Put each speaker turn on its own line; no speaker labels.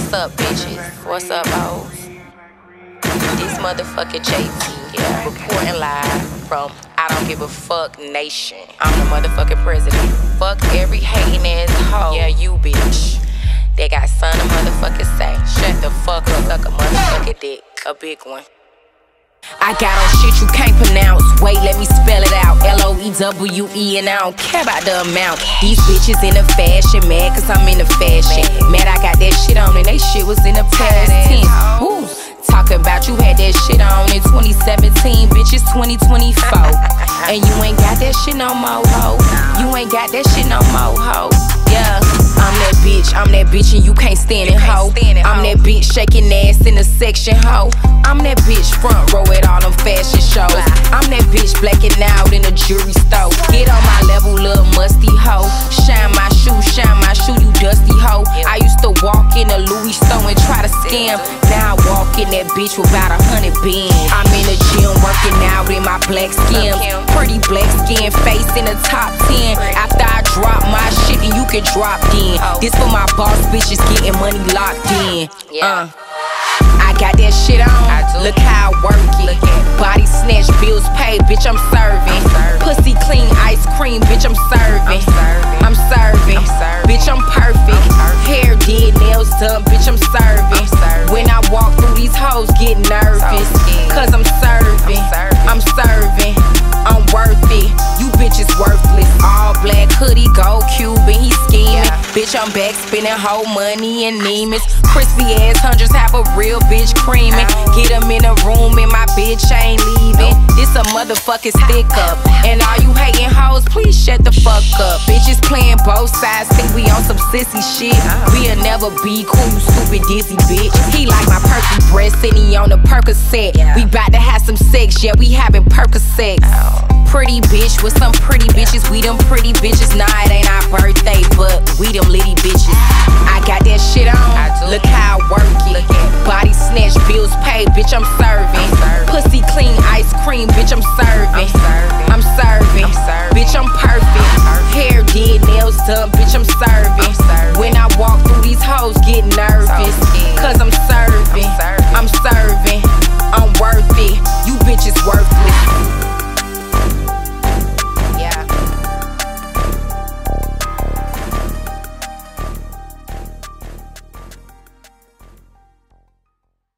What's up, bitches? What's up, hoes? This motherfucking JT, yeah, reporting live from I Don't Give a Fuck Nation. I'm the motherfucking president. Fuck every hating ass hoe. Yeah, you bitch. They got something to motherfucking say. Shut the fuck up, suck a motherfucking dick. A big one. I got on shit you can't pronounce. Wait, let me spell it out. L-O-E-W-E, and I don't care about the amount. These bitches in the fashion, mad cause I'm in the fashion. Mad I got that shit on and they shit was in the past tense. Woo. Talking about you had that shit on in 2017, bitch, it's 2024. And you ain't got that shit no more, ho. You ain't got that shit no more, ho. Yeah, I'm that bitch and you can't stand it, ho. I'm that bitch shaking ass in the section, ho. I'm that bitch front row at all them fashion shows. I'm that bitch blacking out in the jewelry store. Get on my level, little musty ho. Shine my shoe, you dusty ho. I used to walk in a Louis store and try to scam. Now I walk in that bitch with about 100 bands. I'm in the gym working out in my black skin. Pretty black skin, face in the top 10. After I drop my shit, then you can drop in. This for my boss bitches getting money locked in. I got that shit on. Look how I work it. Body snatch, bills paid, bitch, I'm serving. Pussy clean, ice cream, bitch, I'm serving. I'm serving. Bitch, I'm perfect. Hair did, nails done, bitch, I'm serving. When I walk through these hoes, get nervous. Cause I'm serving. I'm serving. I'm worth it. You bitches worthless. All black hoodie, gold Cuban, he scheming. Bitch, I'm back spending whole money in Neiman's. Crispy ass hundreds have a real bitch creaming. Get them in a room and my bitch ain't leaving. This a motherfucking stick up. And all you hating hoes, please shut the fuck up. Bitches playing both sides, think we on some sissy shit. We'll never be cool, you stupid dizzy bitch. He like my perky breast and he on the Percocet. We bout to have some sex, yeah, we having Percocets. Pretty bitch with some pretty bitches. We them pretty bitches. Nah, it ain't our birthday, but we them litty bitches. I got that shit on. Look how I work it. Body snatch, bills paid, bitch, I'm serving. Pussy clean, ice cream, bitch, I'm serving.